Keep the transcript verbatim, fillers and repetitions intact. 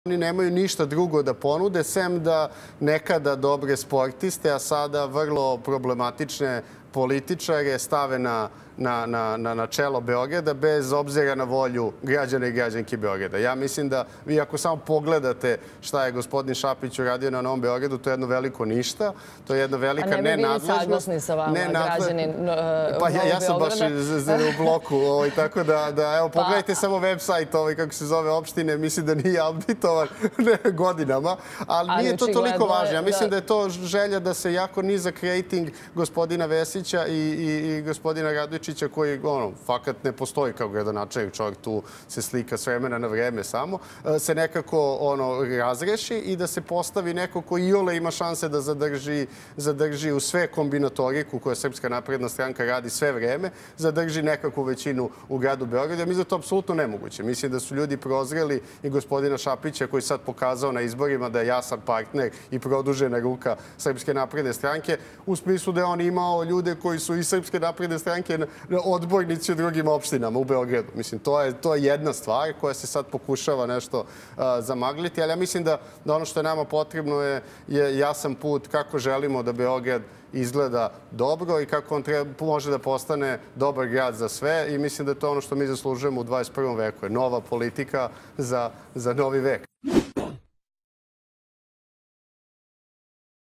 Oni nemaju ništa drugo da ponude, sem da nekada dobre sportiste, a sada vrlo problematične političare stave na, na, na, na, na čelo Beograda bez obzira na volju građana i građanki Beograda. Ja mislim da vi ako samo pogledate šta je gospodin Šapić uradio na Novom Beogradu, to je jedno veliko ništa, to je jedna velika nenadležnost. A ne bi bili saglasni sa vama, građanin uh, Pa ja, ja sam baš iz, u bloku, ovaj, tako da, da evo, pogledajte pa, samo website, ovaj, kako se zove opštine, mislim da nije auditovan godinama, ali, ali nije to toliko važno. Ja mislim da... da je to želja da se jako nizak rating gospodina Vesića i, i, i gospodina Radojčića, koji, ono, fakat ne postoji kao gradonačelnik, čovjek tu se slika s vremena na vreme samo, se nekako, ono, razreši i da se postavi neko ko iole ima šanse da zadrži, zadrži u sve kombinatoriku koja Srpska napredna stranka radi sve vreme, zadrži nekakvu većinu u gradu Beogradu. Ja mislim da je to apsolutno nemoguće. Mislim da su ljudi prozreli i gospodina Šapića, koji sad pokazao na izborima da je jasan partner i produžena ruka Srpske napredne stranke, u smislu da je on imao ljude koji su iz Srpske napredne stranke odbornici u drugim opštinama u Beogradu. Mislim, to je, to je jedna stvar koja se sad pokušava nešto uh, zamagliti, ali ja mislim da, da ono što je nama potrebno je, je jasan put kako želimo da Beograd izgleda dobro i kako on treba, može da postane dobar grad za sve, i mislim da je to ono što mi zaslužujemo u dvadeset prvom veku. Je nova politika za, za novi vek.